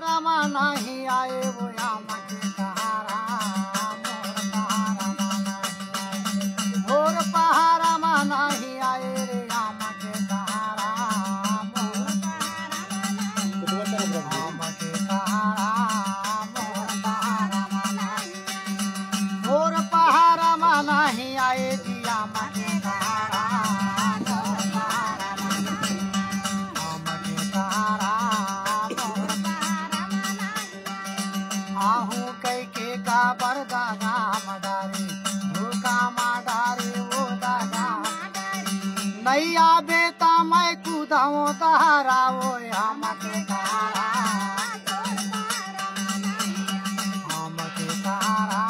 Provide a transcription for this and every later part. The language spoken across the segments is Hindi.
पहाड़ा में नहीं आए वो आम के सहारा मोर पहाड़ा में नहीं आए रे आम के सहारा आम के सहारा मोर पहाड़ा में नहीं आए जी आम के सहारा आहू कई के का बरदागा मडारी भूखा माडारी वो दागा नैया बेटा मैं कूदाऊं तहारा वो हम के सहारा हम के सहारा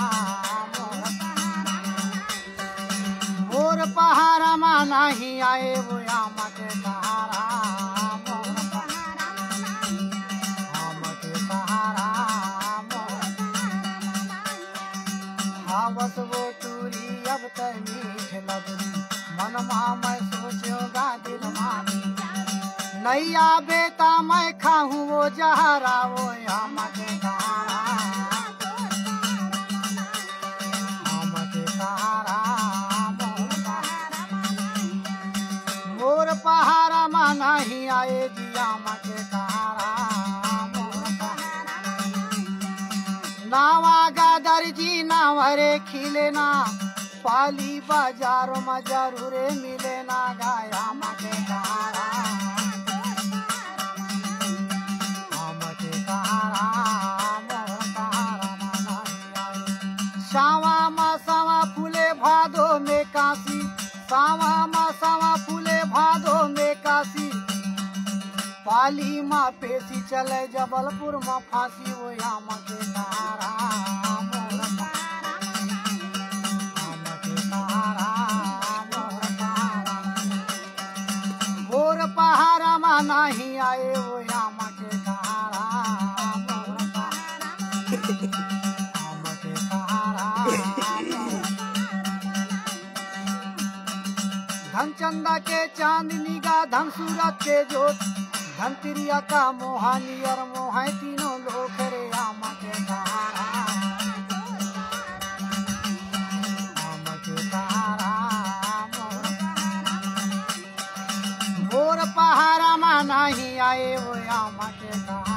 मोर पहाड़ा में नहीं आए वो हम के सहारा बस वो टूरी अब तक मीठ लगनी मन मैं सोचोगा दिल मानी नैया बेटा मैं खाऊं वो जहरा वो हम के सहारा हम के सहारा मोर पहाड़ा में नहीं आए जी हम के सहारा नावा गादर जी नावरे खिले ना पाली बाजारों में जरूर मिले ना गाया मके सहारा मके सहारा सावा मा सावा फूले भादो में काशी सावा मा सावा फूले भादो में काशी पाली माँ पेशी चले जबलपुर में फांसी वो आम के सहारा मोर पहाड़ा में नहीं आए वो आम के सहारा आम के सहारा धनचंदा के चांदनी का धन सूरत के जोत धनतिरिया का मोहानी और मोह तीनों लोग रे आम के सहारा आम के सहारा मोर पहाड़ा में नहीं आए वो आम के सहारा।